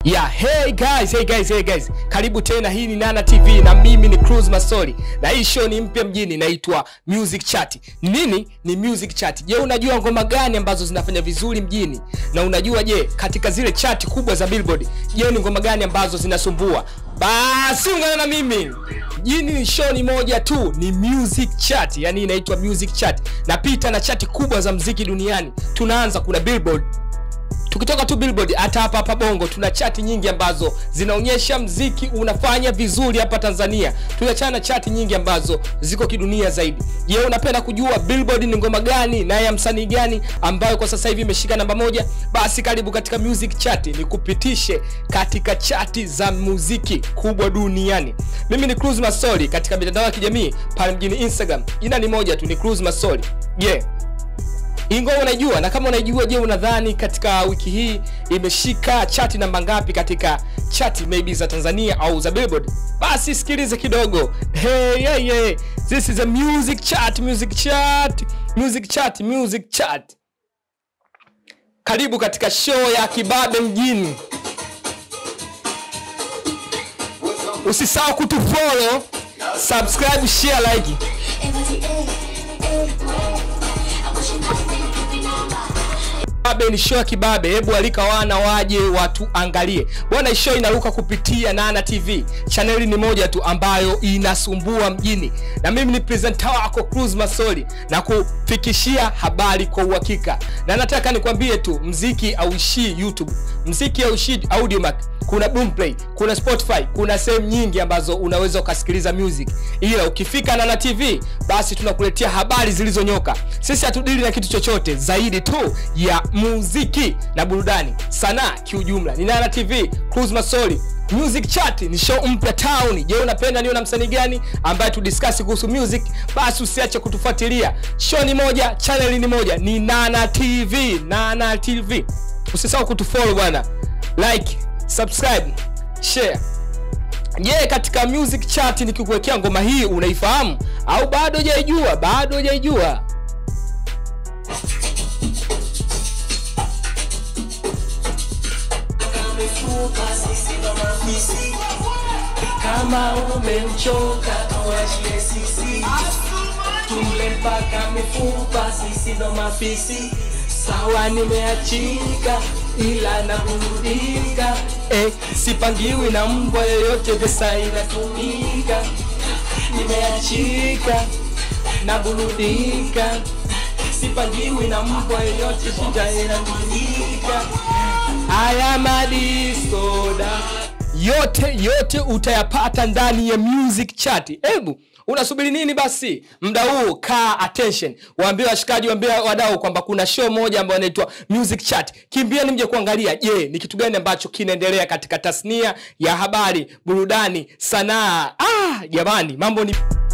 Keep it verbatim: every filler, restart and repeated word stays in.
Yeah, hey guys, hey guys, hey guys. Karibu tena, hii ni Nana T V na mimi ni Cruzmastory. Na hii show ni mpya mjini, inaitwa Music Chat. Nini ni Music Chat? Je, unajua ngoma gani ambazo zinafanya vizuri mjini? Na unajua je, katika zile chat kubwa za Billboard, je ni ngoma gani ambazo zinasumbua? Basi ungana na mimi. Mjini ni show ni moja tu, ni Music Chat. Yani inaitwa Music Chat. Napita na chati kubwa za muziki duniani. Tunaanza kuna Billboard. Tukitoka tu Billboard hata hapa hapa Bongo tuna chati nyingi ambazo zinaonyesha muziki unafanya vizuri hapa Tanzania. Tunachana chati nyingi ambazo ziko kidunia zaidi. Je, unapenda kujua Billboard ni ngoma gani na ya msanii gani ambayo kwa sasa hivi imeshika namba moja? Basi karibu katika Music Chat nikupitishe katika chati za muziki kubwa duniani. Mimi ni Cruzmastory katika mitandao ya kijamii pale mjini Instagram. Jina ni moja tu, ni Cruzmastory. Yeah. Ingoma unajua, na kama unajua, je unadhani katika wiki hii imeshika chati namba ngapi katika chati maybe za Tanzania au za Billboard? Basi sikilize kidogo. Hey yeah yeah. This is a music chat, music chat, music chat, music chat. Karibu katika show ya kibabe mjini. Usisahau kutufollow, subscribe, share, like. Kibabe ni show ya kibabe, hebu alika wana waje watu angalie. Bwana, show inaruka kupitia Nana T V. Channel ni moja tu ambayo inasumbua mjini. Na mimi ni presenter wako Cruzmastory na kufikishia habari kwa uhakika. Na nataka nikwambie tu, muziki hauishii YouTube. Muziki hauishii Audiomack. Kuna Boomplay, kuna Spotify, kuna sehemu nyingi ambazo unaweza ukasikiliza music. Ila ukifika Nana T V, basi tunakuletea habari zilizonyoka. Sisi hatudili na kitu chochote zaidi tu ya muziki na burudani, sanaa kiujumla. Ni Nana T V, Cruzmastory. Music Chat ni show mpya town. Je, unapenda niwe na msanii gani ambaye tu discuss kuhusu music? Basi usiache kutufuatilia. Show ni moja, channel ni moja, ni Nana T V, Nana T V. Usisahau kutufollow bwana. Like, subscribe, share. Je, yeah, katika Music Chat nikikuwekea ngoma hii unaifahamu au bado hujaijua? Bado hujaijua? Kama umemchoka tuachie sisi, tule mpaka mifupa, sisi ndo mafisi. Sawa nimeachika ila naburudika, eh, sipangiwi na mbwa yoyote, pesa inatumika. Nimeachika naburudika, sipangiwi na mbwa yoyote, shida inatumika. Haya madiskoda yote yote utayapata ndani ya Music Chat. Hebu unasubiri nini basi? Muda huu kaa attention. Waambie washikaji, waambie wadau kwamba kuna show moja ambayo inaitwa Music Chat. Kimbieni mje kuangalia. Je, ni kitu gani ambacho kinaendelea katika tasnia ya habari, burudani, sanaa? Ah, jamani, mambo ni